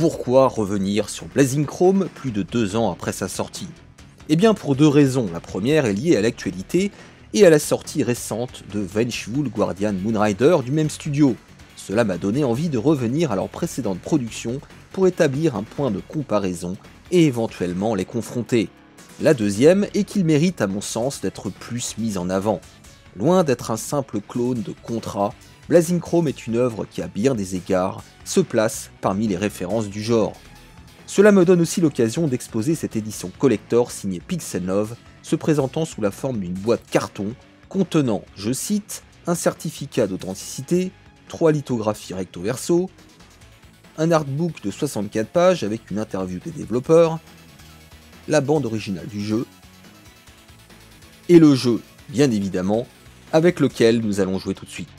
pourquoi revenir sur Blazing Chrome plus de 2 ans après sa sortie? Eh bien pour deux raisons. La première est liée à l'actualité et à la sortie récente de Vengeful Guardian Moonrider du même studio. Cela m'a donné envie de revenir à leur précédente production pour établir un point de comparaison et éventuellement les confronter. La deuxième est qu'il mérite à mon sens d'être plus mis en avant. Loin d'être un simple clone de Contra, Blazing Chrome est une œuvre qui à bien des égards se place parmi les références du genre. Cela me donne aussi l'occasion d'exposer cette édition collector signée Pixel Love, se présentant sous la forme d'une boîte carton contenant, je cite, un certificat d'authenticité, 3 lithographies recto verso, un artbook de 64 pages avec une interview des développeurs, la bande originale du jeu, et le jeu, bien évidemment, avec lequel nous allons jouer tout de suite.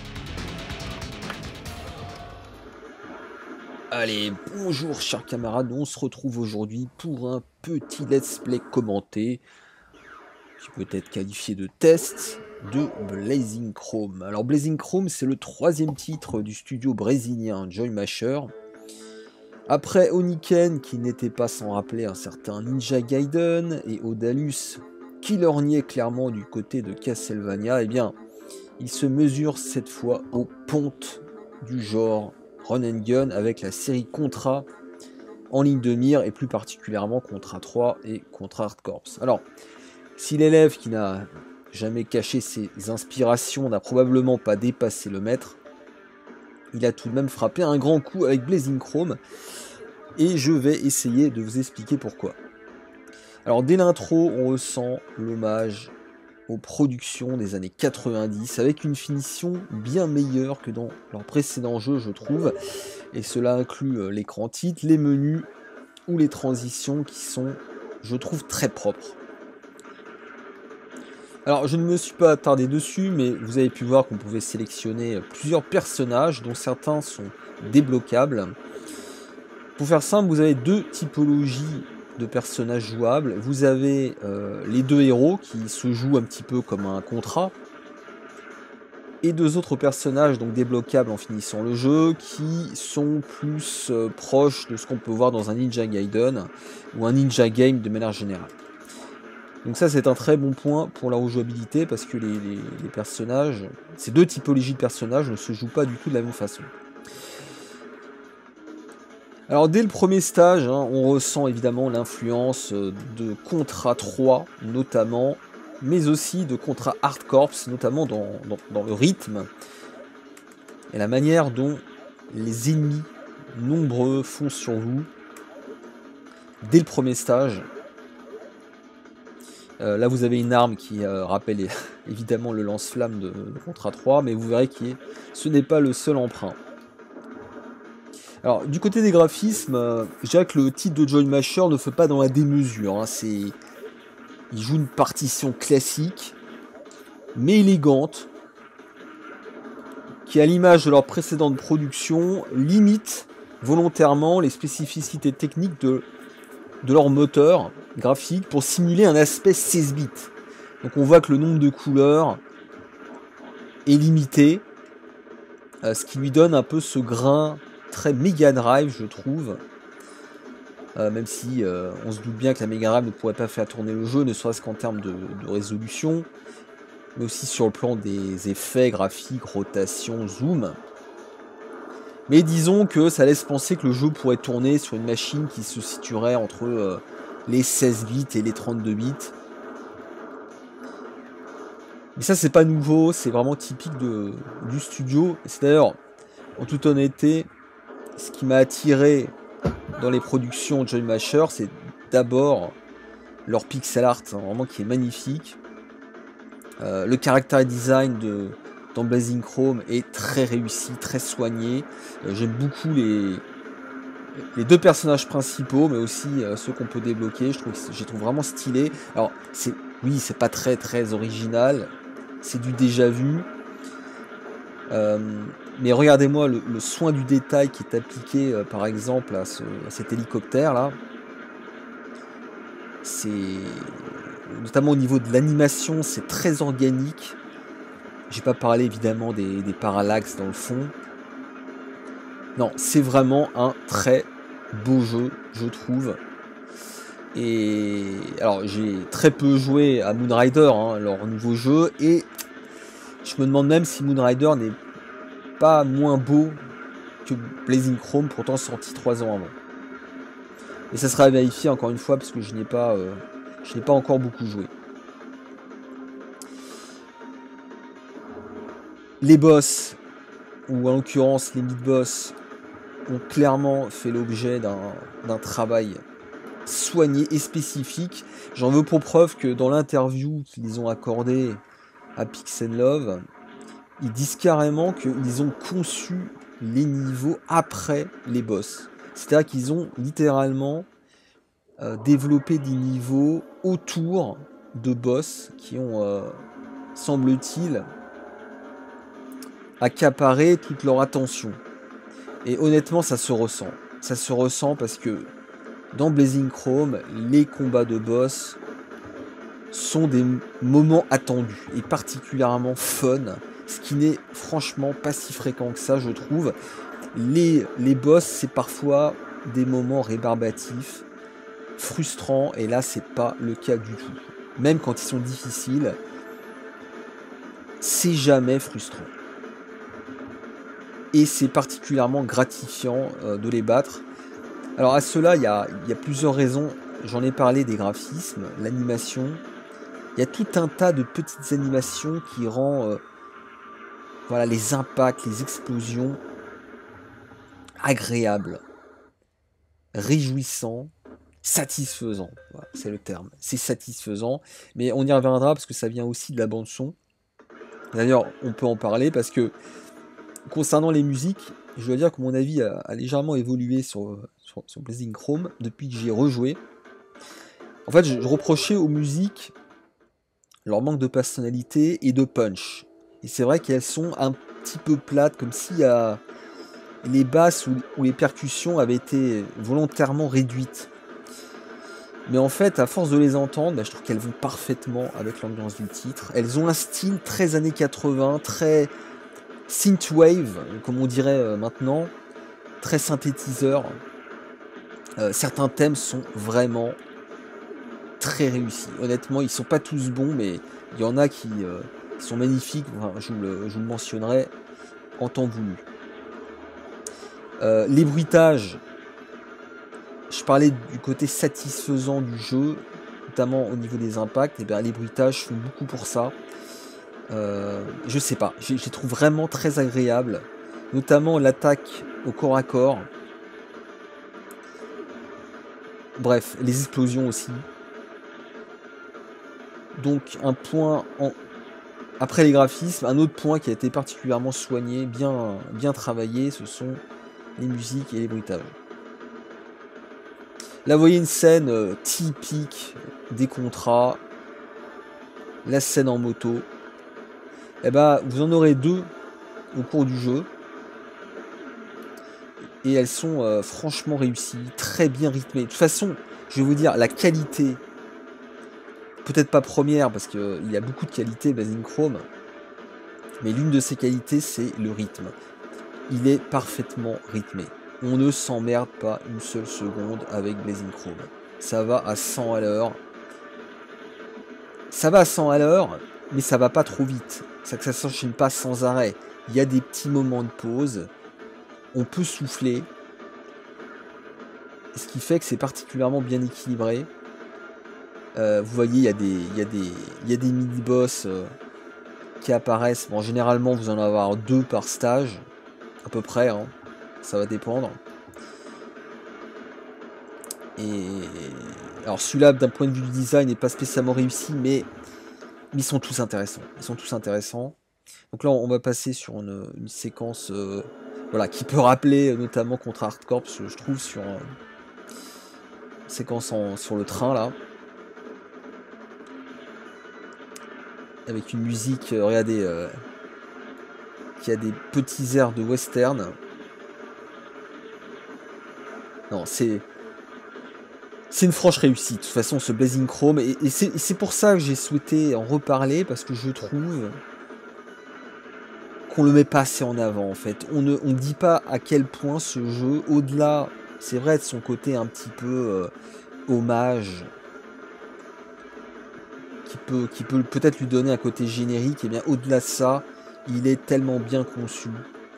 Allez, bonjour chers camarades, on se retrouve aujourd'hui pour un petit let's play commenté, qui peut être qualifié de test, de Blazing Chrome. Alors Blazing Chrome, c'est le 3e titre du studio brésilien Joy Masher. Après Oniken, qui n'était pas sans rappeler un certain Ninja Gaiden, et Odalus, qui lorgnait clairement du côté de Castlevania, eh bien, il se mesure cette fois aux pontes du genre Run and Gun avec la série Contra en ligne de mire, et plus particulièrement Contra 3 et Contra Hard Corps. Alors, si l'élève qui n'a jamais caché ses inspirations n'a probablement pas dépassé le maître, il a tout de même frappé un grand coup avec Blazing Chrome, et je vais essayer de vous expliquer pourquoi. Alors dès l'intro, on ressent l'hommage aux productions des années 90, avec une finition bien meilleure que dans leurs précédents jeux, je trouve, et cela inclut l'écran titre, les menus ou les transitions qui sont, je trouve, très propres. Alors je ne me suis pas attardé dessus, mais vous avez pu voir qu'on pouvait sélectionner plusieurs personnages, dont certains sont débloquables. Pour faire simple, vous avez deux typologies de personnages jouables. Vous avez les deux héros qui se jouent un petit peu comme un contrat, et deux autres personnages donc débloquables en finissant le jeu, qui sont plus proches de ce qu'on peut voir dans un Ninja Gaiden ou un Ninja Game de manière générale. Donc ça, c'est un très bon point pour la rejouabilité, parce que les personnages, ces deux typologies de personnages ne se jouent pas du tout de la même façon. Alors dès le premier stage, on ressent évidemment l'influence de Contra 3 notamment, mais aussi de Contra Hard Corps, notamment dans le rythme et la manière dont les ennemis nombreux foncent sur vous dès le premier stage. Là vous avez une arme qui rappelle évidemment le lance-flamme de Contra 3, mais vous verrez que ce n'est pas le seul emprunt. Alors, du côté des graphismes, je dirais que le titre de Joy Masher ne fait pas dans la démesure. Il joue une partition classique, mais élégante, qui, à l'image de leur précédente production, limite volontairement les spécificités techniques de leur moteur graphique pour simuler un aspect 16 bits. Donc on voit que le nombre de couleurs est limité, ce qui lui donne un peu ce grain très Mega Drive, je trouve, même si on se doute bien que la Mega Drive ne pourrait pas faire tourner le jeu, ne serait-ce qu'en termes de résolution, mais aussi sur le plan des effets graphiques, rotation, zoom. Mais disons que ça laisse penser que le jeu pourrait tourner sur une machine qui se situerait entre les 16 bits et les 32 bits. Mais ça, c'est pas nouveau, c'est vraiment typique du studio. C'est d'ailleurs, en toute honnêteté, ce qui m'a attiré dans les productions de Joy Masher, c'est d'abord leur pixel art, vraiment qui est magnifique. Le character design dans Blazing Chrome est très réussi, très soigné. J'aime beaucoup les deux personnages principaux, mais aussi ceux qu'on peut débloquer. Je les trouve vraiment stylés. Alors, oui, c'est pas très original, c'est du déjà vu. Mais regardez-moi le soin du détail qui est appliqué par exemple à cet hélicoptère là. C'est notamment au niveau de l'animation, c'est très organique. J'ai pas parlé évidemment des parallaxes dans le fond. Non, c'est vraiment un très beau jeu, je trouve. Et alors j'ai très peu joué à Moonrider, hein, leur nouveau jeu, et je me demande même si Moonrider n'est pas moins beau que Blazing Chrome, pourtant sorti 3 ans avant. Et ça sera à vérifier encore une fois parce que je n'ai pas encore beaucoup joué. Les boss, ou en l'occurrence les mid-boss, ont clairement fait l'objet d'un travail soigné et spécifique. J'en veux pour preuve que dans l'interview qu'ils ont accordée à Pixel Love, ils disent carrément qu'ils ont conçu les niveaux après les boss. C'est-à-dire qu'ils ont littéralement développé des niveaux autour de boss qui ont, semble-t-il, accaparé toute leur attention. Et honnêtement, ça se ressent. Ça se ressent parce que dans Blazing Chrome, les combats de boss sont des moments attendus et particulièrement fun, ce qui n'est franchement pas si fréquent que ça, je trouve. Les boss, c'est parfois des moments rébarbatifs, frustrants, et là, c'est pas le cas du tout. Même quand ils sont difficiles, c'est jamais frustrant. Et c'est particulièrement gratifiant de les battre. Alors à cela, il y a plusieurs raisons. J'en ai parlé des graphismes, l'animation. Il y a tout un tas de petites animations qui rend voilà, les impacts, les explosions agréables, réjouissants, satisfaisants. Voilà, c'est le terme. C'est satisfaisant. Mais on y reviendra parce que ça vient aussi de la bande son. D'ailleurs, on peut en parler parce que concernant les musiques, je dois dire que mon avis a légèrement évolué sur Blazing Chrome depuis que j'ai rejoué. En fait, je reprochais aux musiques leur manque de personnalité et de punch. Et c'est vrai qu'elles sont un petit peu plates, comme si les basses ou les percussions avaient été volontairement réduites. Mais en fait, à force de les entendre, je trouve qu'elles vont parfaitement avec l'ambiance du titre. Elles ont un style très années 80, très synthwave, comme on dirait maintenant, très synthétiseur. Certains thèmes sont vraiment très réussis. Honnêtement, ils sont pas tous bons, mais il y en a qui sont magnifiques. Enfin, je vous le mentionnerai en temps voulu. Les bruitages, je parlais du côté satisfaisant du jeu, notamment au niveau des impacts. Et bien, les bruitages font beaucoup pour ça. Je sais pas, je les trouve vraiment très agréables, notamment l'attaque au corps à corps. Bref, les explosions aussi. Donc un point après les graphismes, un autre point qui a été particulièrement soigné, bien travaillé, ce sont les musiques et les bruitages. Là, vous voyez une scène typique des contrats, la scène en moto. Et ben, vous en aurez deux au cours du jeu. Et elles sont franchement réussies, très bien rythmées. De toute façon, je vais vous dire, la qualité, peut-être pas première, parce qu'il y a beaucoup de qualités Blazing Chrome, mais l'une de ces qualités, c'est le rythme. Il est parfaitement rythmé. On ne s'emmerde pas une seule seconde avec Blazing Chrome. Ça va à 100 à l'heure. Ça va à 100 à l'heure, mais ça va pas trop vite. Ça s'enchaîne pas sans arrêt. Il y a des petits moments de pause. On peut souffler. Ce qui fait que c'est particulièrement bien équilibré. Vous voyez, il y a des mini-boss qui apparaissent. Bon, généralement, vous en avez 2 par stage. À peu près, hein. Ça va dépendre. Et alors celui-là, d'un point de vue du design, n'est pas spécialement réussi, mais ils sont tous intéressants. Ils sont tous intéressants. Donc là, on va passer sur une séquence voilà, qui peut rappeler notamment contre Hardcore, parce que je trouve sur une séquence sur le train, là. Avec une musique, regardez, qui a des petits airs de western. Non, c'est une franche réussite. De toute façon, ce Blazing Chrome, et c'est pour ça que j'ai souhaité en reparler, parce que je trouve qu'on le met pas assez en avant, en fait. On ne dit pas à quel point ce jeu, au-delà c'est vrai de son côté un petit peu hommage, qui peut peut-être lui donner un côté générique, et bien au-delà de ça, il est tellement bien conçu.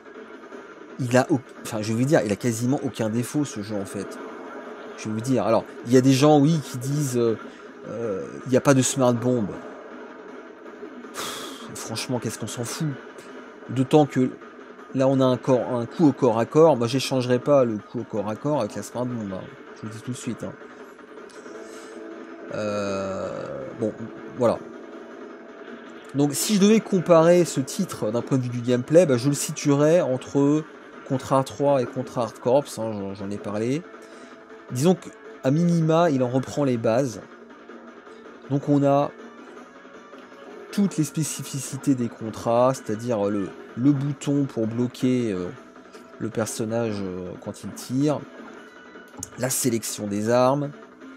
Enfin, je vais vous dire, il a quasiment aucun défaut ce jeu en fait. Je vais vous dire. Alors, il y a des gens, oui, qui disent il n'y a pas de smart bomb. Franchement, qu'est-ce qu'on s'en fout. D'autant que là, on a un coup au corps à corps. Moi, j'échangerai pas le coup au corps à corps avec la smart bomb. Hein. Je vous le dis tout de suite. Hein. Bon, voilà. Donc, si je devais comparer ce titre d'un point de vue du gameplay, bah, je le situerais entre Contra 3 et Contra Hard Corps. Hein, j'en ai parlé. Disons qu'à minima, il en reprend les bases. Donc, on a toutes les spécificités des contrats, c'est-à-dire le bouton pour bloquer le personnage quand il tire, la sélection des armes,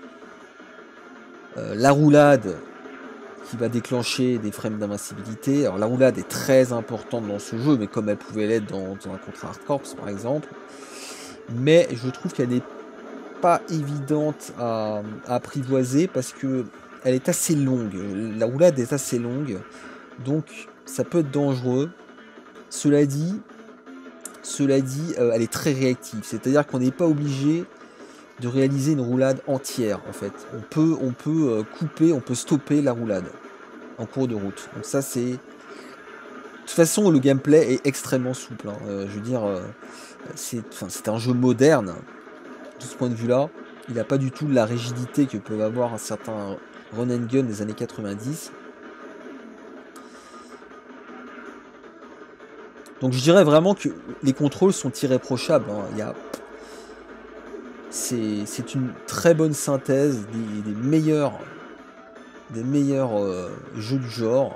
la roulade qui va déclencher des frames d'invincibilité. Alors la roulade est très importante dans ce jeu, mais comme elle pouvait l'être dans un Contra Hard Corps par exemple. Mais je trouve qu'elle n'est pas évidente à apprivoiser parce que elle est assez longue. La roulade est assez longue. Donc ça peut être dangereux. Cela dit, elle est très réactive. C'est-à-dire qu'on n'est pas obligé de réaliser une roulade entière en fait. On peut couper, on peut stopper la roulade en cours de route. Donc ça c'est... De toute façon le gameplay est extrêmement souple. Hein. Je veux dire, c'est un jeu moderne. De ce point de vue-là, il n'a pas du tout la rigidité que peuvent avoir un certain run and gun des années 90. Donc je dirais vraiment que les contrôles sont irréprochables. Hein. C'est une très bonne synthèse des meilleurs jeux du genre.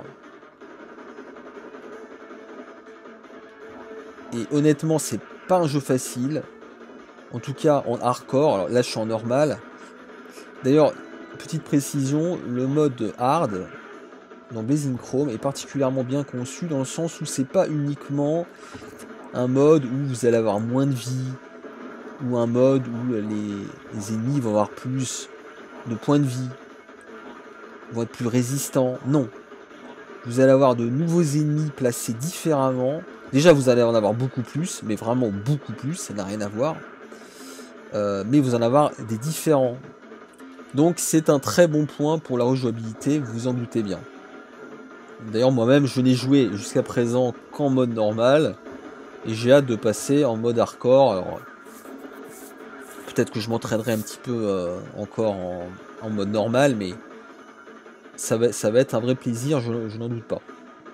Et honnêtement, c'est pas un jeu facile. En tout cas, en hardcore. Alors là, je suis en normal. D'ailleurs, petite précision, le mode hard dans Blazing Chrome est particulièrement bien conçu dans le sens où c'est pas uniquement un mode où vous allez avoir moins de vie ou un mode où les ennemis vont avoir plus de points de vie, vont être plus résistants. Non. Vous allez avoir de nouveaux ennemis placés différemment. Déjà, vous allez en avoir beaucoup plus, mais vraiment beaucoup plus, ça n'a rien à voir. Mais vous en avoir des différents. Donc c'est un très bon point pour la rejouabilité, vous vous en doutez bien. D'ailleurs, moi-même, je n'ai joué jusqu'à présent qu'en mode normal. Et j'ai hâte de passer en mode hardcore. Alors, peut-être que je m'entraînerai un petit peu encore en mode normal, mais ça va être un vrai plaisir, je n'en doute pas.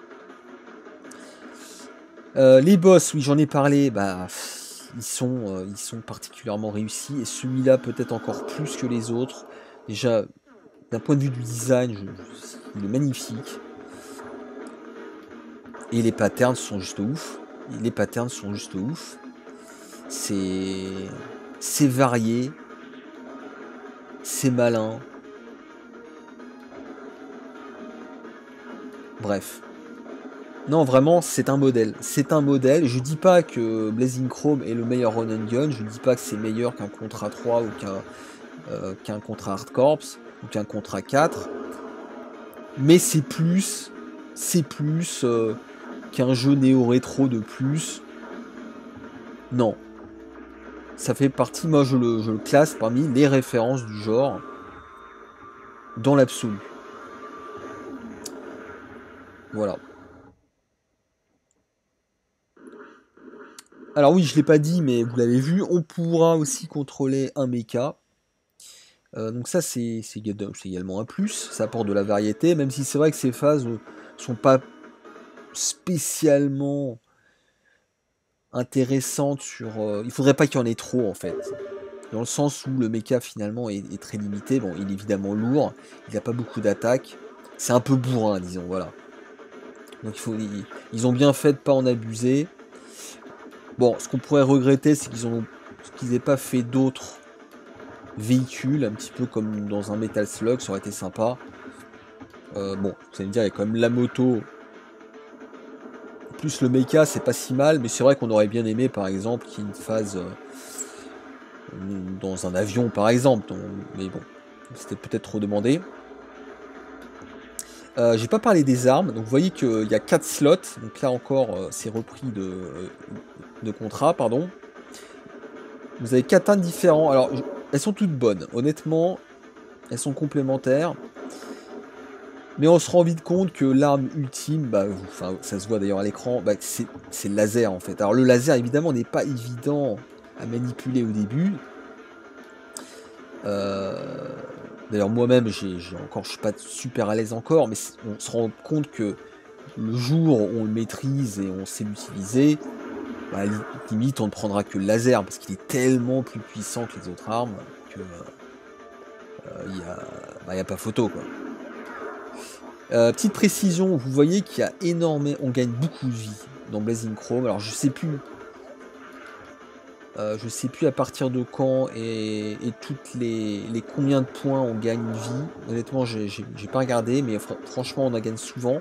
Les boss, oui, j'en ai parlé, bah, ils sont particulièrement réussis. Et celui-là, peut-être encore plus que les autres. Déjà, d'un point de vue du design, il est magnifique. Et les patterns sont juste ouf. C'est varié. C'est malin. Bref. Non, vraiment, c'est un modèle. C'est un modèle. Je dis pas que Blazing Chrome est le meilleur run and gun. Je dis pas que c'est meilleur qu'un Contra 3 ou qu'un Contra Hard Corps ou qu'un Contra 4. Mais c'est plus qu'un jeu néo-rétro de plus. Non. Ça fait partie, moi je le classe parmi les références du genre dans l'absolu. Voilà. Alors oui, je l'ai pas dit, mais vous l'avez vu, on pourra aussi contrôler un mecha. Donc ça, c'est également un plus. Ça apporte de la variété, même si c'est vrai que ces phases ne sont pas spécialement intéressantes sur... il faudrait pas qu'il y en ait trop, en fait. Dans le sens où le mecha, finalement, est très limité. Bon, il est évidemment lourd, il n'a pas beaucoup d'attaques. C'est un peu bourrin, disons, voilà. Donc ils ont bien fait de pas en abuser. Bon, ce qu'on pourrait regretter, c'est qu'ils n'aient pas fait d'autres véhicules, un petit peu comme dans un Metal Slug, ça aurait été sympa. Bon, vous allez me dire, il y a quand même la moto. Plus le mecha, c'est pas si mal, mais c'est vrai qu'on aurait bien aimé, par exemple, qu'il y ait une phase dans un avion par exemple, mais bon, c'était peut-être trop demandé. J'ai pas parlé des armes, donc vous voyez qu'il y a 4 slots, donc là encore c'est repris de contrat, pardon. Vous avez 4 armes différents, alors elles sont toutes bonnes, honnêtement, elles sont complémentaires. Mais on se rend vite compte que l'arme ultime, bah, enfin, ça se voit d'ailleurs à l'écran, bah, c'est le laser en fait. Alors le laser évidemment n'est pas évident à manipuler au début. D'ailleurs moi-même je suis pas super à l'aise encore, mais on se rend compte que le jour où on le maîtrise et on sait l'utiliser, bah, limite on ne prendra que le laser parce qu'il est tellement plus puissant que les autres armes que y a pas photo quoi. Petite précision, vous voyez qu'il y a énormément, on gagne beaucoup de vie dans Blazing Chrome. Alors je sais plus à partir de quand et toutes les combien de points on gagne une vie. Honnêtement, j'ai pas regardé, mais franchement, on en gagne souvent.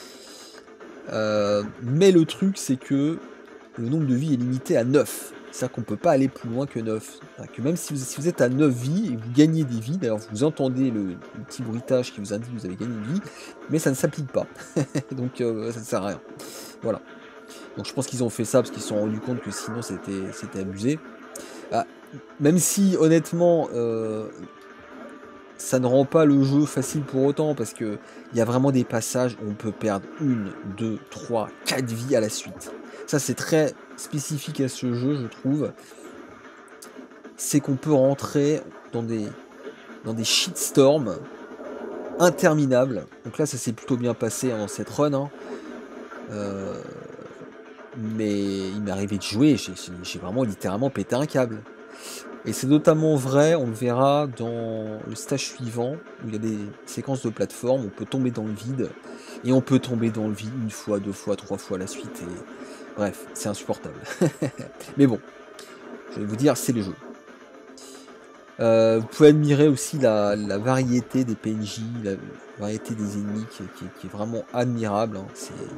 Mais le truc, c'est que le nombre de vies est limité à 9. C'est-à-dire qu'on peut pas aller plus loin que 9. Que même si vous êtes à 9 vies et vous gagnez des vies, d'ailleurs vous entendez le petit bruitage qui vous indique que vous avez gagné une vie, mais ça ne s'applique pas. Donc ça ne sert à rien. Voilà. Donc je pense qu'ils ont fait ça parce qu'ils se sont rendus compte que sinon c'était abusé. Ah, même si honnêtement ça ne rend pas le jeu facile pour autant, parce que il y a vraiment des passages où on peut perdre 1, 2, 3, 4 vies à la suite. Ça c'est très spécifique à ce jeu, je trouve. C'est qu'on peut rentrer dans des shitstorms interminables. Donc là ça s'est plutôt bien passé dans cette run. Hein. Mais il m'est arrivé de jouer, j'ai vraiment littéralement pété un câble. Et c'est notamment vrai, on le verra dans le stage suivant, où il y a des séquences de plateforme, on peut tomber dans le vide, et on peut tomber dans le vide 1 fois, 2 fois, 3 fois à la suite, et bref, c'est insupportable. Mais bon, je vais vous dire, c'est le jeu. Vous pouvez admirer aussi la variété des PNJ, la variété des ennemis qui est vraiment admirable. Hein.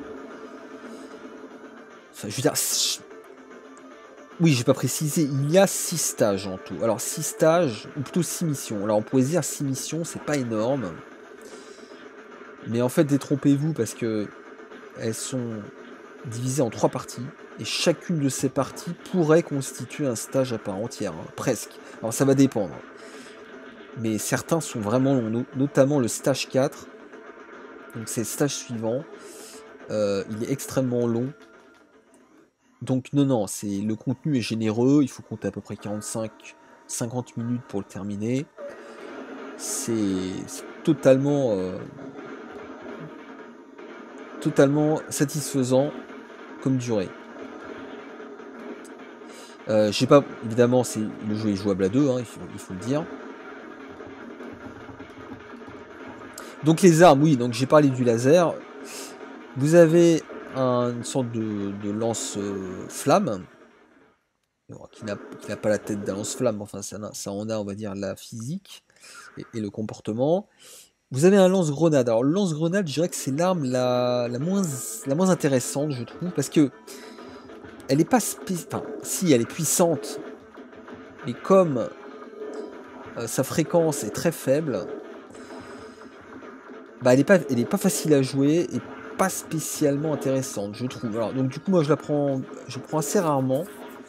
Enfin, je veux dire... Oui, j'ai pas précisé, il y a 6 stages en tout. Alors 6 stages, ou plutôt 6 missions. Alors on pourrait dire 6 missions, c'est pas énorme. Mais en fait, détrompez-vous parce que elles sont divisées en 3 parties. Et chacune de ces parties pourrait constituer un stage à part entière, hein, presque. Alors ça va dépendre. Mais certains sont vraiment longs, notamment le stage 4. Donc c'est le stage suivant. Il est extrêmement long. Donc non, le contenu est généreux, il faut compter à peu près 45-50 minutes pour le terminer. C'est totalement satisfaisant comme durée. J'ai pas, évidemment, le jeu est jouable à 2, hein, il faut le dire. Donc les armes, oui, donc j'ai parlé du laser. Vous avez une sorte de lance-flamme, qui n'a pas la tête d'un lance-flamme, enfin ça en a, on va dire, la physique et le comportement. Vous avez un lance-grenade. Alors le lance-grenade, je dirais que c'est l'arme la moins intéressante, je trouve, parce que elle est pas si, elle est puissante, mais comme sa fréquence est très faible, bah elle est pas facile à jouer et pas spécialement intéressante, je trouve. Alors, donc du coup, moi je prends assez rarement.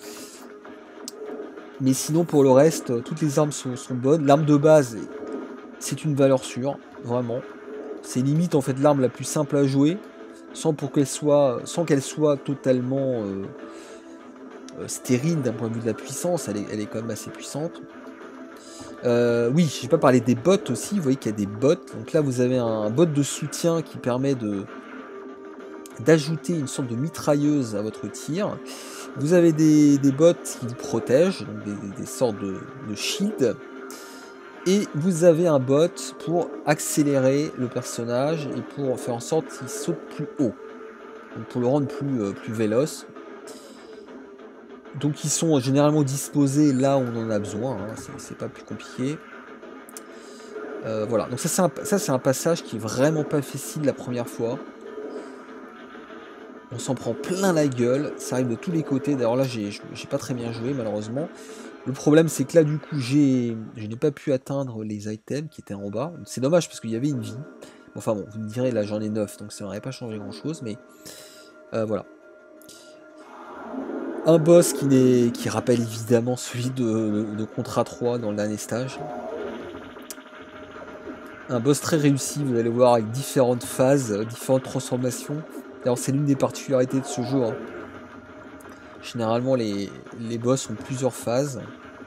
Mais sinon, pour le reste, toutes les armes sont bonnes. L'arme de base, c'est une valeur sûre, vraiment. C'est limite en fait l'arme la plus simple à jouer, sans qu'elle soit totalement stérile d'un point de vue de la puissance. Elle est quand même assez puissante. Oui, j'ai pas parlé des bots aussi. Vous voyez qu'il y a des bots. Donc là, vous avez un bot de soutien qui permet d'ajouter une sorte de mitrailleuse à votre tir. Vous avez des bots qui vous protègent, donc des sortes de shield. Et vous avez un bot pour accélérer le personnage et pour faire en sorte qu'il saute plus haut. Donc pour le rendre plus véloce. Donc ils sont généralement disposés là où on en a besoin, hein, c'est pas plus compliqué. Voilà, donc ça c'est un passage qui est vraiment pas facile la première fois. On s'en prend plein la gueule, ça arrive de tous les côtés. D'ailleurs là, j'ai pas très bien joué malheureusement. Le problème, c'est que là, du coup, je n'ai pas pu atteindre les items qui étaient en bas. C'est dommage parce qu'il y avait une vie. Enfin bon, vous me direz, là j'en ai 9, donc ça n'aurait pas changé grand chose, mais voilà. Un boss qui rappelle évidemment celui de Contra 3 dans le dernier stage. Un boss très réussi, vous allez voir, avec différentes phases, différentes transformations. D'ailleurs, c'est l'une des particularités de ce jeu. Hein. Généralement, les boss ont plusieurs phases.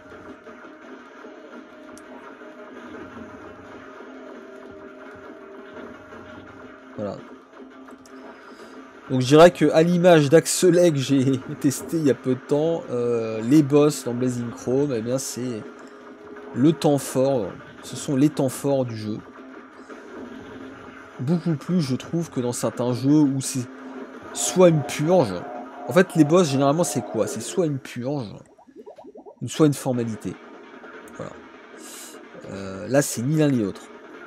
Voilà. Donc je dirais que à l'image d'Axelay que j'ai testé il y a peu de temps, les boss dans Blazing Chrome, eh bien c'est le temps fort. Ce sont les temps forts du jeu. Beaucoup plus, je trouve, que dans certains jeux où c'est soit une purge. En fait, les boss, généralement, c'est quoi? C'est soit une purge, ou soit une formalité. Voilà. Là, c'est ni l'un ni l'autre.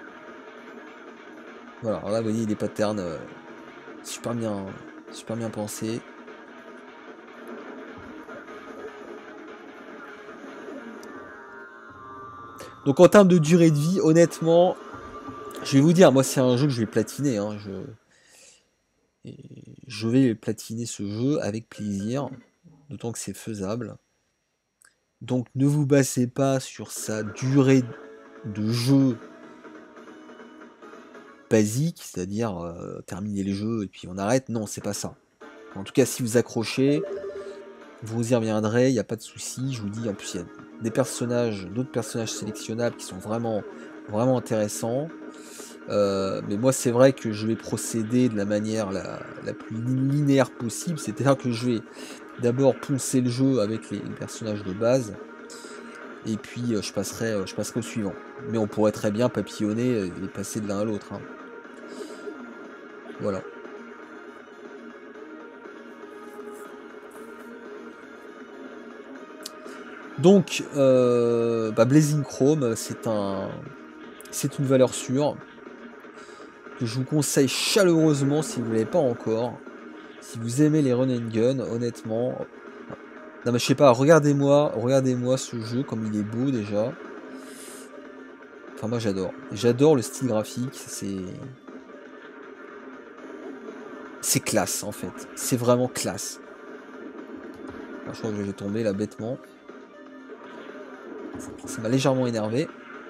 Voilà, alors là, vous voyez, les patterns super bien pensés. Donc, en termes de durée de vie, honnêtement, je vais vous dire, moi, c'est un jeu que je vais platiner. Hein, je vais platiner ce jeu avec plaisir, d'autant que c'est faisable. Donc, ne vous basez pas sur sa durée de jeu basique, c'est-à-dire terminer les jeux et puis on arrête. Non, c'est pas ça. En tout cas, si vous accrochez, vous y reviendrez, il n'y a pas de souci. Je vous dis, en plus, il y a des personnages, d'autres personnages sélectionnables qui sont vraiment, vraiment intéressants. Mais moi, c'est vrai que je vais procéder de la manière la plus linéaire possible, c'est-à-dire que je vais d'abord poncer le jeu avec les personnages de base, et puis je passerai au suivant. Mais on pourrait très bien papillonner et passer de l'un à l'autre. Hein. Voilà. Donc, Blazing Chrome, c'est une valeur sûre que je vous conseille chaleureusement si vous ne l'avez pas encore. Si vous aimez les run and gun, honnêtement, non mais je sais pas, regardez-moi ce jeu comme il est beau déjà. Enfin moi j'adore le style graphique, c'est classe en fait, c'est vraiment classe. Alors, je crois que je vais tomber là bêtement. Ça m'a légèrement énervé.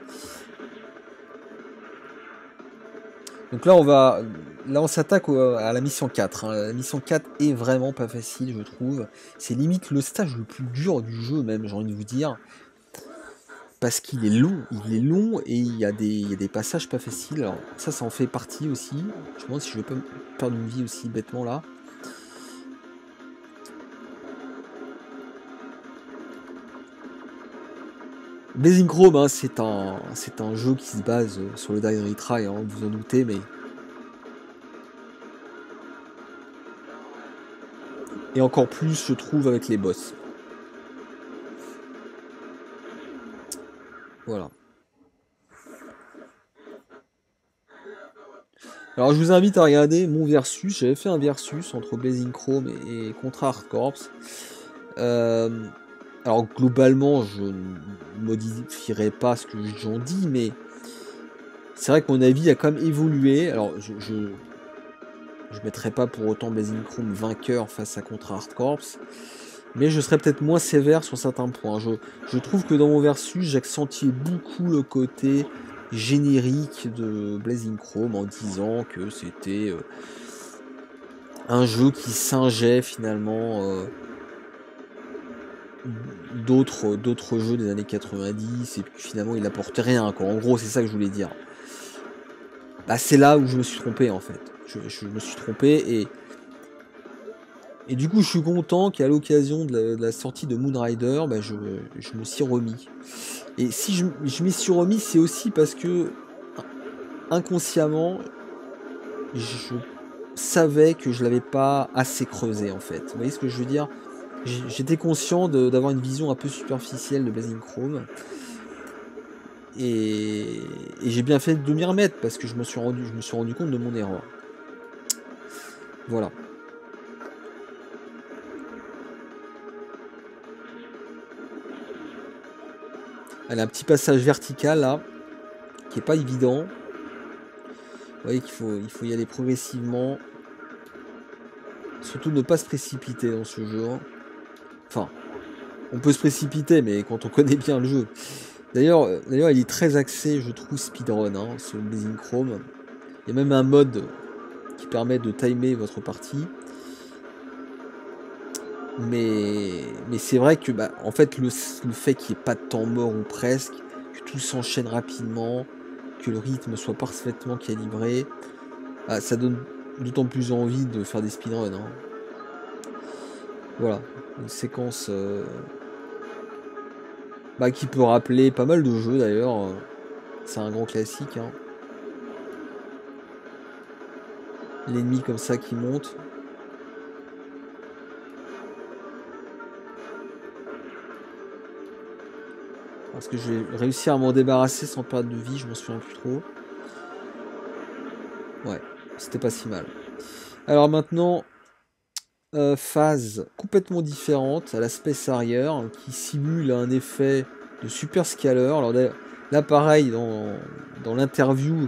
Donc là on s'attaque à la mission 4. Hein. La mission 4 est vraiment pas facile, je trouve. C'est limite le stage le plus dur du jeu même, j'ai envie de vous dire. Parce qu'il est long et il y a des passages pas faciles. Alors ça en fait partie aussi. Je me demande si je vais pas perdre une vie aussi bêtement là. Blazing Chrome, hein, c'est un jeu qui se base sur le Die and Retry, hein, vous en doutez, mais... Et encore plus, je trouve, avec les boss. Voilà. Alors je vous invite à regarder mon versus. J'avais fait un versus entre Blazing Chrome et Contra Hard Corps. Alors globalement, je ne modifierai pas ce que j'en dis, mais c'est vrai que mon avis a quand même évolué. Alors je mettrai pas pour autant Blazing Chrome vainqueur face à Contra Hard Corps, mais je serais peut-être moins sévère sur certains points. Je trouve que dans mon versus, j'accentuais beaucoup le côté générique de Blazing Chrome en disant que c'était un jeu qui singeait finalement d'autres jeux des années 90 et puis finalement il apportait rien quoi. En gros c'est ça que je voulais dire. Bah, c'est là où je me suis trompé en fait. Je me suis trompé et du coup je suis content qu'à l'occasion de la sortie de Moonrider, bah, je me suis remis. Et si je m'y suis remis, c'est aussi parce que inconsciemment je savais que je l'avais pas assez creusé en fait. Vous voyez ce que je veux dire? J'étais conscient d'avoir une vision un peu superficielle de Blazing Chrome. Et j'ai bien fait de m'y remettre parce que je me suis rendu compte de mon erreur. Voilà. Elle a un petit passage vertical là, qui est pas évident. Vous voyez qu'il faut y aller progressivement. Surtout ne pas se précipiter dans ce jeu. Enfin, on peut se précipiter, mais quand on connaît bien le jeu. D'ailleurs, il est très axé, je trouve, speedrun, hein, ce Blazing Chrome. Il y a même un mode qui permet de timer votre partie. Mais c'est vrai que, bah, en fait, le fait qu'il n'y ait pas de temps mort ou presque, que tout s'enchaîne rapidement, que le rythme soit parfaitement calibré, bah, ça donne d'autant plus envie de faire des speedruns. Hein. Voilà, une séquence bah, qui peut rappeler pas mal de jeux d'ailleurs. C'est un grand classique. Hein. L'ennemi comme ça qui monte. Est-ce que je vais réussir à m'en débarrasser sans perdre de vie? Je m'en souviens plus trop. Ouais, c'était pas si mal. Alors maintenant, phase complètement différente à la Space Harrier qui simule un effet de super scaler. Alors là, pareil, dans l'interview,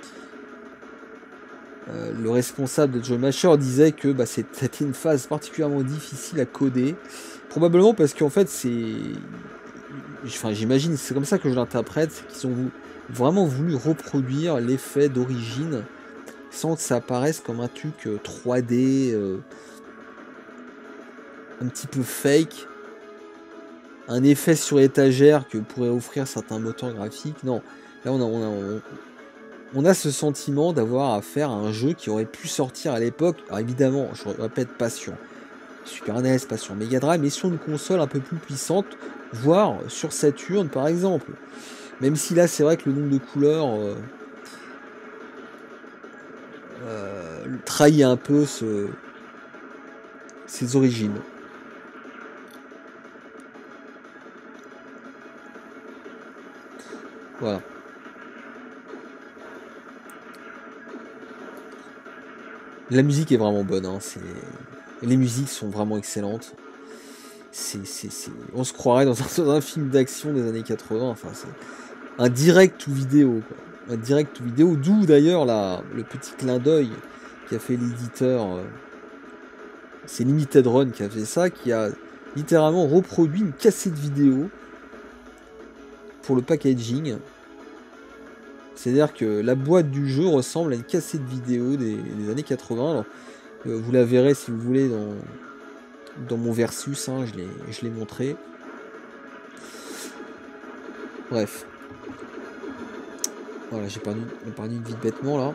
le responsable de Joe Masher disait que bah, c'était une phase particulièrement difficile à coder. Probablement parce qu'en fait, j'imagine, c'est comme ça que je l'interprète, c'est qu'ils ont vraiment voulu reproduire l'effet d'origine sans que ça apparaisse comme un truc 3D un petit peu fake, un effet sur étagère que pourraient offrir certains moteurs graphiques. Non, là on a ce sentiment d'avoir affaire à un jeu qui aurait pu sortir à l'époque. Alors évidemment, je répète, pas sur Super NES, pas sur Mega Drive, mais sur une console un peu plus puissante, voire sur Saturn par exemple. Même si là c'est vrai que le nombre de couleurs trahit un peu ses origines. Voilà. La musique est vraiment bonne, hein. Les musiques sont vraiment excellentes. On se croirait dans un film d'action des années 80. Enfin, c'est un direct ou vidéo, quoi. Un direct ou vidéo, d'où d'ailleurs le petit clin d'œil qu'a fait l'éditeur. C'est Limited Run qui a fait ça, qui a littéralement reproduit une cassette vidéo pour le packaging. C'est-à-dire que la boîte du jeu ressemble à une cassette vidéo des années 80. Alors, vous la verrez si vous voulez dans mon versus, hein, je l'ai montré. Bref. Voilà, j'ai perdu une vie bêtement là.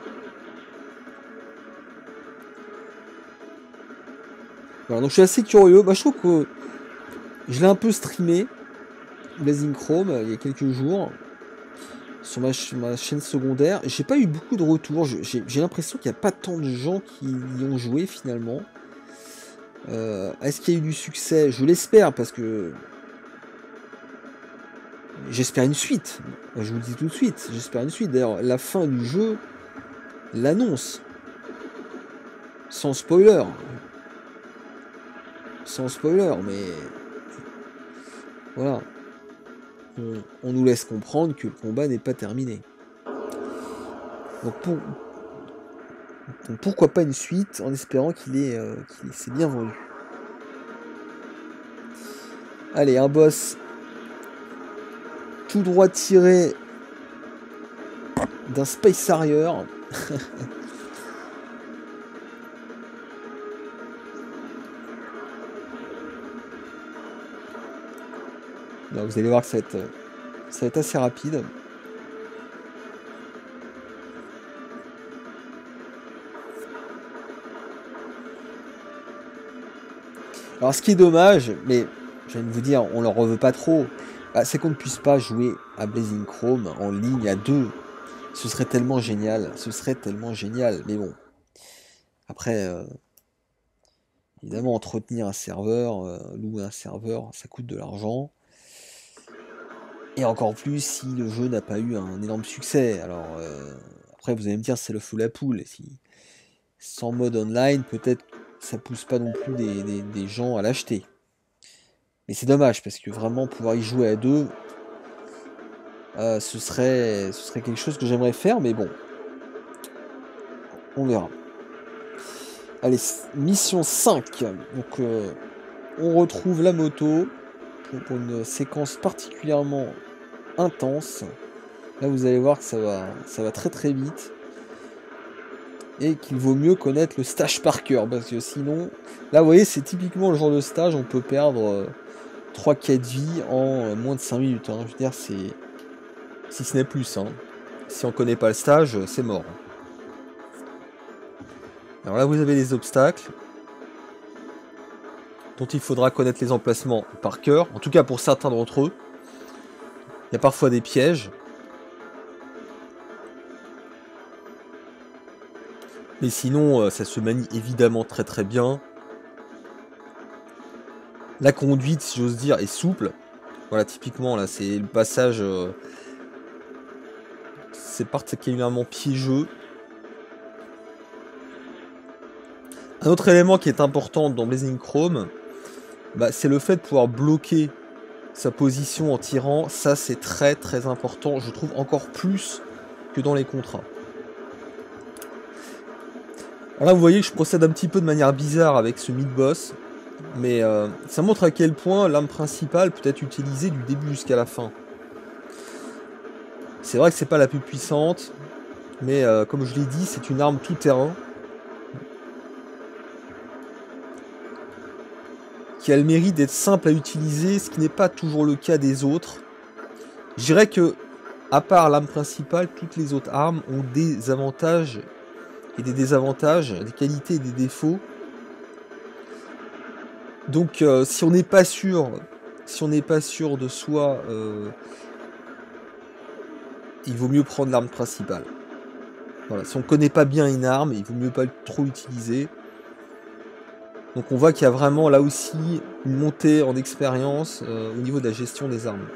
Voilà, donc je suis assez curieux. Bah, je trouve que je l'ai un peu streamé, Blazing Chrome, il y a quelques jours, sur ma chaîne secondaire. J'ai pas eu beaucoup de retours. J'ai l'impression qu'il n'y a pas tant de gens qui y ont joué finalement. Est-ce qu'il y a eu du succès? Je l'espère parce que j'espère une suite. Je vous le dis tout de suite, j'espère une suite. D'ailleurs, la fin du jeu l'annonce. Sans spoiler. Sans spoiler, mais voilà. On nous laisse comprendre que le combat n'est pas terminé. Donc pourquoi pas une suite en espérant qu'il s'est bien vendu. Allez, un boss tout droit tiré d'un Space Harrier. Là, vous allez voir que ça va être assez rapide. Alors ce qui est dommage, mais je viens de vous dire, on leur reveut pas trop, c'est qu'on ne puisse pas jouer à Blazing Chrome en ligne à 2. Ce serait tellement génial, mais bon. Après, évidemment, entretenir un serveur, louer un serveur, ça coûte de l'argent. Et encore plus si le jeu n'a pas eu un énorme succès. Alors, après, vous allez me dire, c'est le fou la poule. Sans mode online, peut-être ça pousse pas non plus des gens à l'acheter. Mais c'est dommage, parce que vraiment, pouvoir y jouer à 2, ce serait quelque chose que j'aimerais faire, mais bon, on verra. Allez, mission 5. Donc, on retrouve la moto pour une séquence particulièrement intense. Là, vous allez voir que ça va très très vite. Et qu'il vaut mieux connaître le stage par cœur. Parce que sinon, là, vous voyez, c'est typiquement le genre de stage, on peut perdre 3-4 vies en moins de 5 minutes. Hein. Je veux dire, c'est... Si ce n'est plus. Hein. Si on connaît pas le stage, c'est mort. Alors là, vous avez les obstacles, dont il faudra connaître les emplacements par cœur. En tout cas, pour certains d'entre eux. Il y a parfois des pièges. Mais sinon, ça se manie évidemment très très bien. La conduite, si j'ose dire, est souple. Voilà, typiquement, là, c'est le passage... c'est particulièrement piégeux. Un autre élément qui est important dans Blazing Chrome, bah, c'est le fait de pouvoir bloquer sa position en tirant. Ça, c'est très très important. Je trouve encore plus que dans les contrats. Alors là, vous voyez que je procède un petit peu de manière bizarre avec ce mid-boss. Mais ça montre à quel point l'arme principale peut être utilisée du début jusqu'à la fin. C'est vrai que c'est pas la plus puissante, mais comme je l'ai dit, c'est une arme tout-terrain qui a le mérite d'être simple à utiliser, ce qui n'est pas toujours le cas des autres. Je dirais que, à part l'arme principale, toutes les autres armes ont des avantages et des désavantages, des qualités et des défauts. Donc si on n'est pas sûr de soi, il vaut mieux prendre l'arme principale. Voilà, si on ne connaît pas bien une arme, il vaut mieux pas trop l'utiliser. Donc on voit qu'il y a vraiment là aussi une montée en expérience au niveau de la gestion des armes.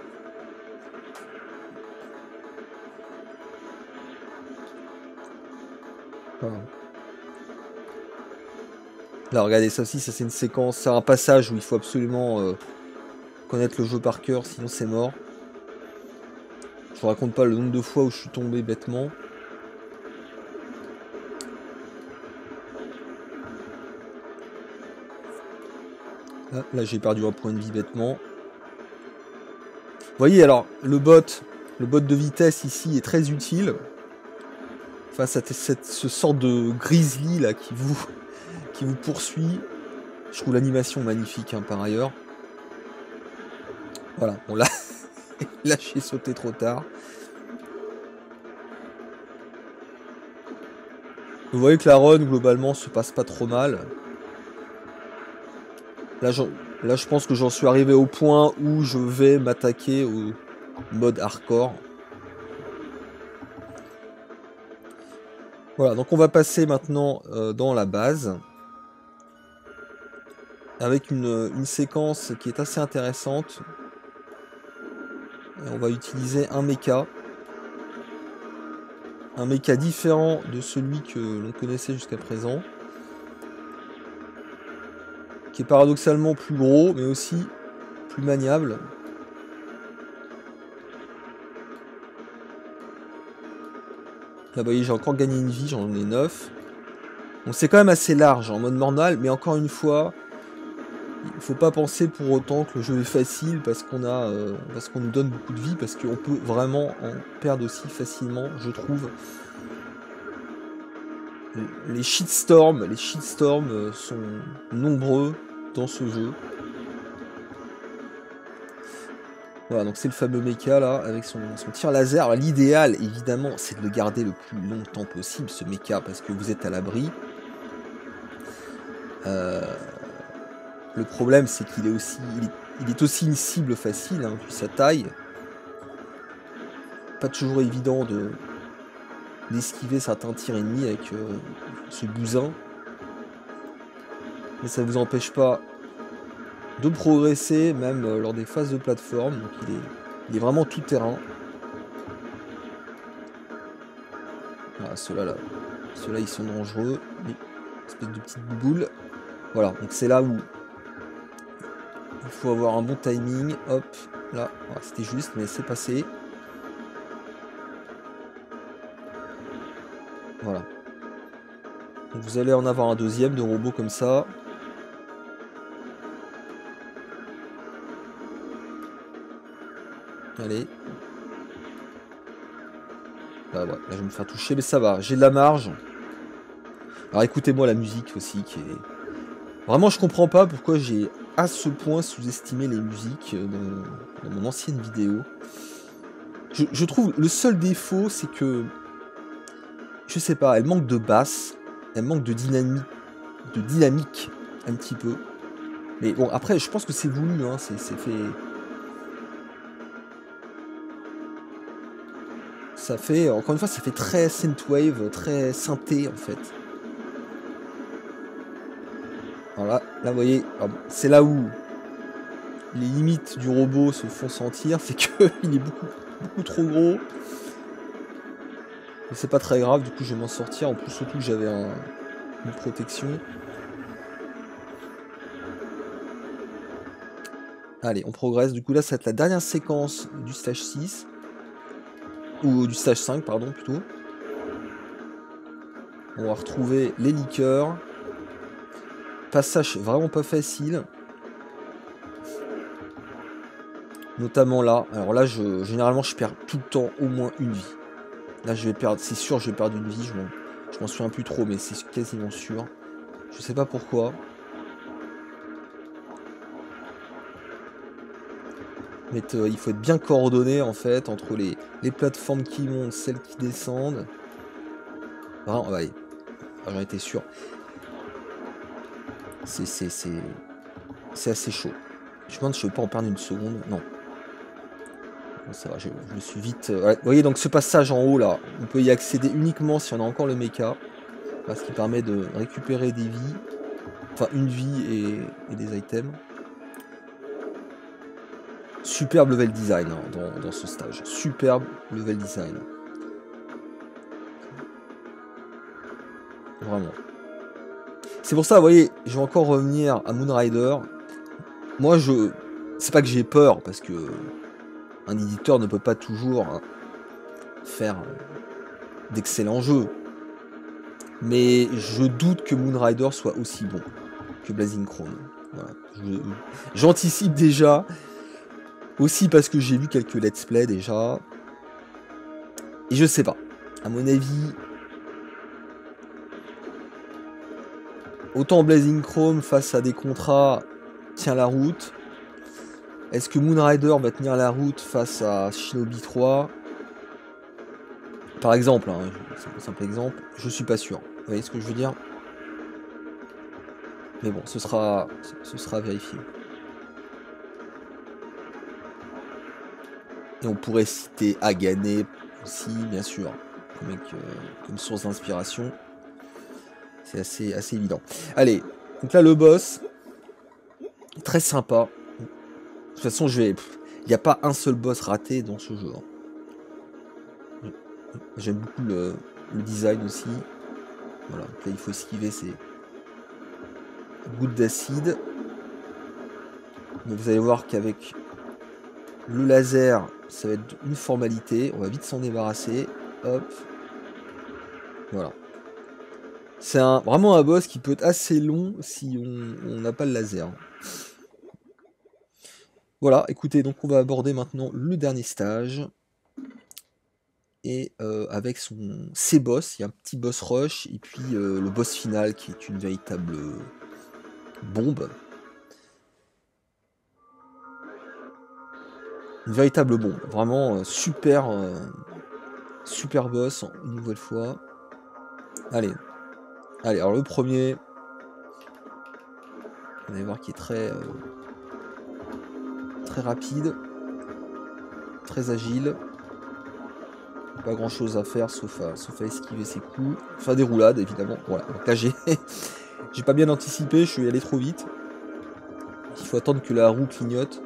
Voilà. Là regardez, ça aussi, ça c'est une séquence, c'est un passage où il faut absolument connaître le jeu par cœur, sinon c'est mort. Je vous raconte pas le nombre de fois où je suis tombé bêtement. Là j'ai perdu un point de vie bêtement. Vous voyez alors, le bot de vitesse ici est très utile. Face à ce sort de grizzly là qui vous poursuit. Je trouve l'animation magnifique hein, par ailleurs. Voilà, on l'a lâché sauté trop tard. Vous voyez que la run globalement se passe pas trop mal. Là je pense que j'en suis arrivé au point où je vais m'attaquer au mode hardcore. Voilà, donc on va passer maintenant dans la base. Avec une séquence qui est assez intéressante. Et on va utiliser un mecha. Un mecha différent de celui que l'on connaissait jusqu'à présent. Qui est paradoxalement plus gros, mais aussi plus maniable. Là, vous voyez, j'ai encore gagné une vie, j'en ai 9. Donc c'est quand même assez large en mode normal, mais encore une fois, il ne faut pas penser pour autant que le jeu est facile parce qu'on nous donne beaucoup de vie, parce qu'on peut vraiment en perdre aussi facilement, je trouve. Les shitstorms sont nombreux dans ce jeu. Voilà, donc c'est le fameux mecha là, avec son tir laser. L'idéal, évidemment, c'est de le garder le plus longtemps possible, ce mecha, parce que vous êtes à l'abri. Le problème, c'est qu'il est aussi une cible facile, hein, vu sa taille. Pas toujours évident d'esquiver certains tirs ennemis avec ce bousin. Mais ça ne vous empêche pas de progresser, même lors des phases de plateforme. Donc il est vraiment tout terrain. Voilà, ceux-là, ils sont dangereux. Une espèce de petites boules. Voilà, donc c'est là où il faut avoir un bon timing. Hop, là, voilà, c'était juste, mais c'est passé. Voilà. Donc vous allez en avoir un deuxième de robot comme ça. Allez. Ah ouais, là je vais me faire toucher, mais ça va, j'ai de la marge. Alors écoutez-moi la musique aussi qui est... Vraiment je comprends pas pourquoi j'ai à ce point sous-estimé les musiques dans mon ancienne vidéo. Je trouve le seul défaut c'est que... Je sais pas, elle manque de basse, elle manque de dynamique un petit peu. Mais bon après je pense que c'est voulu, hein, c'est fait... Ça fait, encore une fois, ça fait très synthwave, très synthé en fait. Alors là vous voyez, c'est là où les limites du robot se font sentir, c'est qu'il est beaucoup trop gros. Mais c'est pas très grave, du coup je vais m'en sortir. En plus surtout que j'avais une protection. Allez, on progresse. Du coup là ça va être la dernière séquence du stage 6. Ou du stage 5, pardon, plutôt. On va retrouver les liqueurs. Passage vraiment pas facile. Notamment là. Alors là, généralement, je perds tout le temps au moins une vie. Là, je vais perdre, c'est sûr, je vais perdre une vie. Je m'en souviens plus trop, mais c'est quasiment sûr. Je sais pas pourquoi. Mais il faut être bien coordonné en fait entre les plateformes qui montent, celles qui descendent. Ah, ouais. Ah, j'en étais sûr. C'est assez chaud. Je me demande si je ne veux pas en perdre une seconde. Non. Bon, ça va, je me suis vite... Ouais. Vous voyez, donc ce passage en haut, là, on peut y accéder uniquement si on a encore le mecha. Ce qui permet de récupérer des vies. Enfin, une vie et des items. Superbe level design hein, dans ce stage. Superbe level design. Vraiment. C'est pour ça, vous voyez, je vais encore revenir à Moonrider. Moi, c'est pas que j'ai peur, parce que un éditeur ne peut pas toujours hein, faire d'excellents jeux. Mais je doute que Moonrider soit aussi bon que Blazing Chrome. Voilà. J'anticipe déjà. Aussi parce que j'ai vu quelques let's play déjà. Et je sais pas. À mon avis... Autant Blazing Chrome face à des contrats tient la route. Est-ce que Moonrider va tenir la route face à Shinobi 3? Par exemple, hein, c'est un simple exemple, je suis pas sûr. Vous voyez ce que je veux dire? Mais bon, ce sera vérifié. Et on pourrait citer Agane aussi, bien sûr, comme source d'inspiration. C'est assez évident. Allez, donc là le boss, très sympa. De toute façon, il n'y a pas un seul boss raté dans ce jeu. Hein. J'aime beaucoup le design aussi. Voilà, donc là il faut esquiver ces gouttes d'acide. Mais vous allez voir qu'avec le laser, ça va être une formalité. On va vite s'en débarrasser. Hop. Voilà. C'est vraiment un boss qui peut être assez long si on n'a pas le laser. Voilà, écoutez, donc on va aborder maintenant le dernier stage. Et avec ses boss, il y a un petit boss rush, et puis le boss final qui est une véritable bombe. Une véritable bombe, vraiment super boss, une nouvelle fois. Allez, alors le premier, vous allez voir qu'il est très rapide, très agile. Pas grand chose à faire sauf à esquiver ses coups. Enfin des roulades évidemment. Voilà. Donc là j'ai pas bien anticipé, je suis allé trop vite. Il faut attendre que la roue clignote.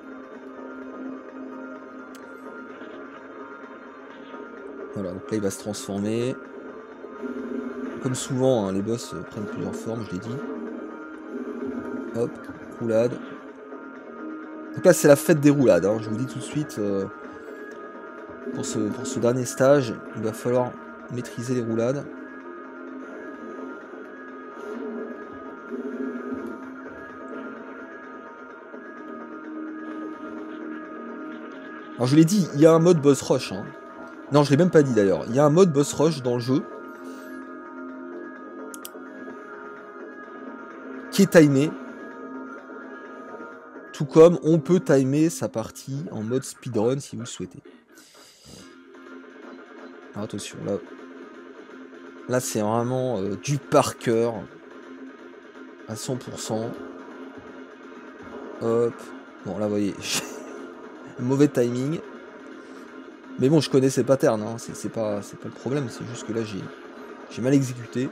Voilà, donc là il va se transformer. Comme souvent, hein, les boss prennent plusieurs formes, je l'ai dit. Hop, roulade. Donc là c'est la fête des roulades, hein. Je vous dis tout de suite. Pour ce dernier stage, il va falloir maîtriser les roulades. Alors je l'ai dit, il y a un mode boss rush. Hein. Non, je l'ai même pas dit d'ailleurs. Il y a un mode boss rush dans le jeu. Qui est timé. Tout comme on peut timer sa partie en mode speedrun si vous le souhaitez. Alors attention, là c'est vraiment du par cœur à 100%. Hop. Bon là vous voyez, mauvais timing. Mais bon, je connais ces patterns, hein. C'est pas le problème, c'est juste que là j'ai mal exécuté.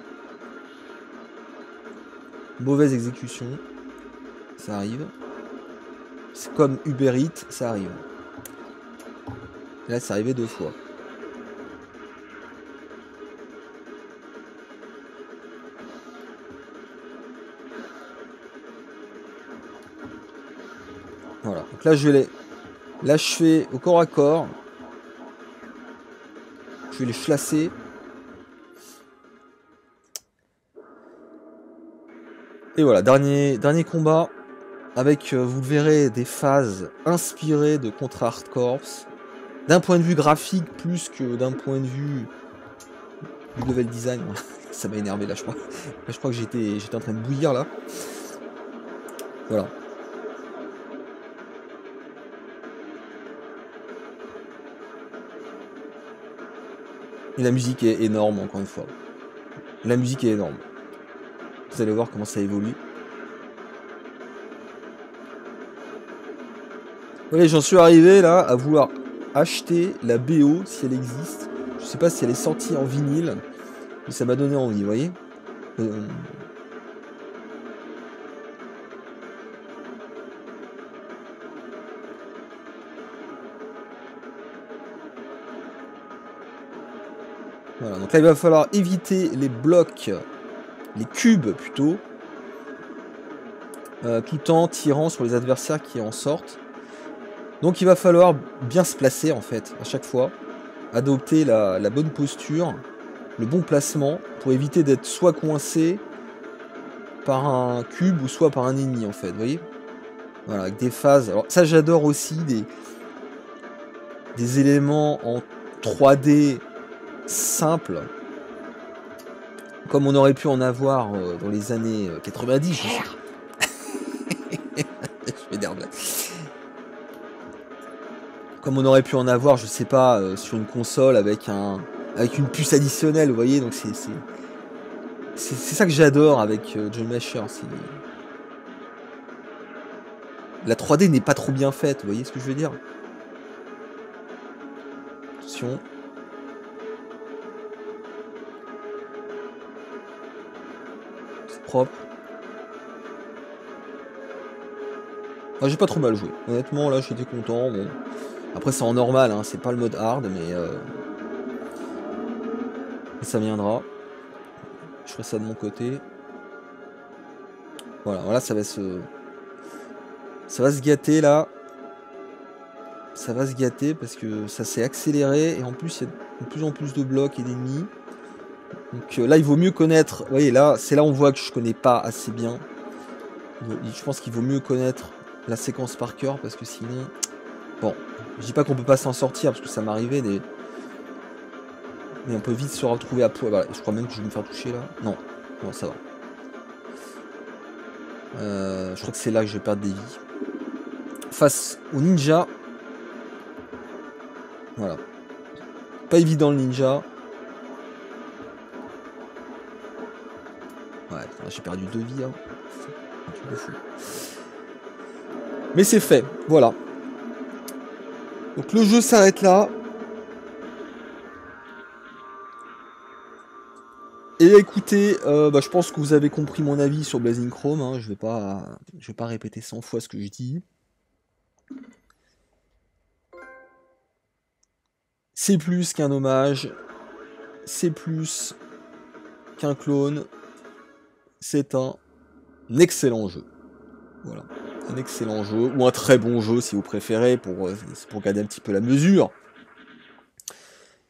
Mauvaise exécution. Ça arrive. C'est comme Uber Eats, ça arrive. Là, c'est arrivé 2 fois. Voilà. Donc là, là, je fais au corps à corps. Je vais les flasser. Et voilà, dernier combat. Avec, vous le verrez, des phases inspirées de Contra Hard Corps. D'un point de vue graphique, plus que d'un point de vue du level design. Ça m'a énervé là, je crois. Là, je crois que j'étais en train de bouillir là. Voilà. Et la musique est énorme, encore une fois. La musique est énorme. Vous allez voir comment ça évolue. Voilà, j'en suis arrivé là à vouloir acheter la BO si elle existe. Je sais pas si elle est sortie en vinyle, mais ça m'a donné envie, vous voyez. Voilà, donc là il va falloir éviter les blocs, les cubes plutôt, tout en tirant sur les adversaires qui en sortent. Donc il va falloir bien se placer en fait, à chaque fois, adopter la bonne posture, le bon placement, pour éviter d'être soit coincé par un cube ou soit par un ennemi en fait, vous voyez. Voilà, avec des phases. Alors ça j'adore aussi, des éléments en 3D simples, comme on aurait pu en avoir dans les années 90. Je m'énerve là. Comme on aurait pu en avoir, je sais pas, sur une console avec une puce additionnelle, vous voyez, donc c'est ça que j'adore avec John Masher. La 3D n'est pas trop bien faite, vous voyez ce que je veux dire? Attention. C'est propre. Ah, j'ai pas trop mal joué. Honnêtement, là, j'étais content. Bon. Après, c'est en normal, hein, c'est pas le mode hard, mais ça viendra. Je ferai ça de mon côté. Voilà, ça va se gâter là. Ça va se gâter parce que ça s'est accéléré et en plus, il y a de plus en plus de blocs et d'ennemis. Donc là, il vaut mieux connaître. Vous voyez, là, c'est là où on voit que je connais pas assez bien. Je pense qu'il vaut mieux connaître la séquence par cœur parce que sinon. Bon, je dis pas qu'on peut pas s'en sortir parce que ça m'arrivait, mais on peut vite se retrouver à poil. Voilà, je crois même que je vais me faire toucher là. Non, ça va. Je crois que c'est là que je vais perdre des vies. Face au ninja. Voilà. Pas évident le ninja. Ouais, j'ai perdu 2 vies. Hein. Un truc de fou. Mais c'est fait, voilà. Donc le jeu s'arrête là. Et écoutez, je pense que vous avez compris mon avis sur Blazing Chrome. Hein. Je vais pas répéter 100 fois ce que je dis. C'est plus qu'un hommage. C'est plus qu'un clone. C'est un excellent jeu. Voilà. Un excellent jeu, ou un très bon jeu si vous préférez, pour garder un petit peu la mesure.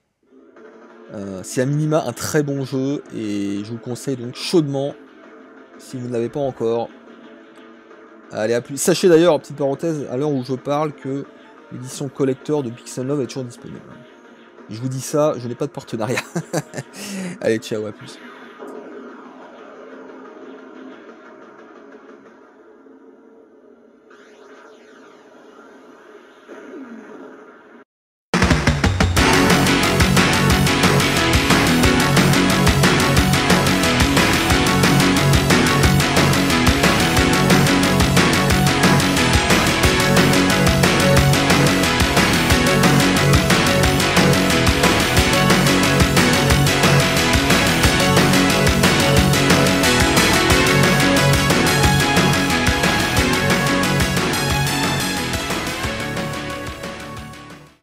C'est à minima un très bon jeu, et je vous conseille donc chaudement si vous ne l'avez pas encore. Allez, à plus. Sachez d'ailleurs, petite parenthèse, à l'heure où je parle, que l'édition collector de Pixel Love est toujours disponible. Je vous dis ça, je n'ai pas de partenariat. Allez, ciao, à plus.